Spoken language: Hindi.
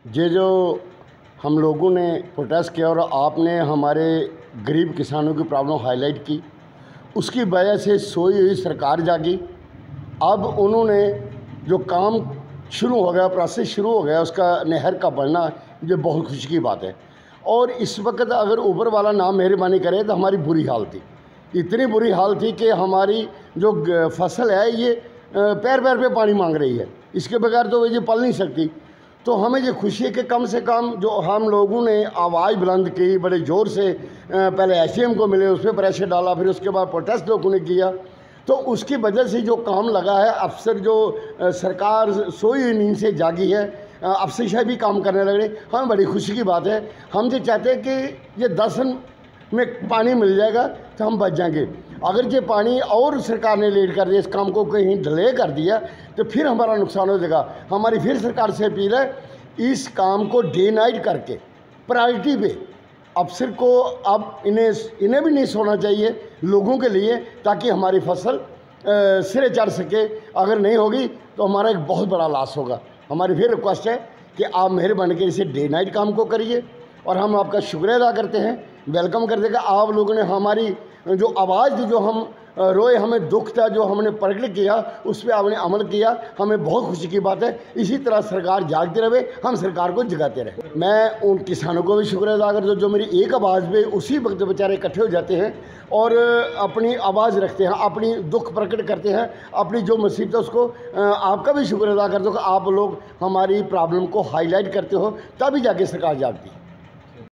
ये जो हम लोगों ने प्रोटेस्ट किया और आपने हमारे गरीब किसानों की प्रॉब्लम हाईलाइट की, उसकी वजह से सोई हुई सरकार जागी। अब उन्होंने जो काम शुरू हो गया, प्रोसेस शुरू हो गया, उसका नहर का बनना, ये बहुत खुशी की बात है। और इस वक्त अगर ऊपर वाला ना मेहरबानी करे तो हमारी बुरी हाल थी, इतनी बुरी हाल थी कि हमारी जो फसल है ये पैर पैर पे पानी मांग रही है, इसके बगैर तो ये पल नहीं सकती। तो हमें ये खुशी है कि कम से कम जो हम लोगों ने आवाज़ बुलंद की बड़े ज़ोर से, पहले एसडीएम को मिले, उस पर प्रेशर डाला, फिर उसके बाद प्रोटेस्ट लोगों ने किया, तो उसकी वजह से जो काम लगा है, अफसर जो सरकार सोई हुई नींद से जागी है, अफसरशाही भी काम करने लगे। हमें बड़ी खुशी की बात है। हम ये चाहते हैं कि ये 10 दिन में पानी मिल जाएगा तो हम बच जाएंगे। अगर ये पानी और सरकार ने लेट कर दिया, इस काम को कहीं डिले कर दिया, तो फिर हमारा नुकसान हो जाएगा। हमारी फिर सरकार से अपील है, इस काम को डे नाइट करके प्रायोरिटी पे अफसर को अब इन्हें भी नहीं सोना चाहिए लोगों के लिए, ताकि हमारी फसल सिरे चढ़ सके। अगर नहीं होगी तो हमारा एक बहुत बड़ा लॉस होगा। हमारी फिर रिक्वेस्ट है कि आप मेहरबानी करके इसे डे नाइट काम को करिए, और हम आपका शुक्रिया अदा करते हैं, वेलकम करते हैं कि आप लोगों ने हमारी जो आवाज़ थी, जो हम रोए, हमें दुख था, जो हमने प्रकट किया, उस पर आपने अमल किया। हमें बहुत खुशी की बात है। इसी तरह सरकार जागती रहे, हम सरकार को जगाते रहे। मैं उन किसानों को भी शुक्रिया अदा करता हूँ जो मेरी एक आवाज़ पे उसी वक्त बेचारे इकट्ठे हो जाते हैं और अपनी आवाज़ रखते हैं, अपनी दुख प्रकट करते हैं, अपनी जो मुसीबत है उसको। आपका भी शुक्रिया अदा करता हूँ कि आप लोग हमारी प्रॉब्लम को हाईलाइट करते हो, तभी जाके सरकार जागती है।